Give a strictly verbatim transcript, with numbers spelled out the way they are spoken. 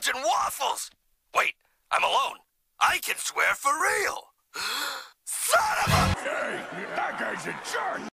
and waffles! Wait, I'm alone. I can swear for real. Son of a... Hey, that guy's a jerk!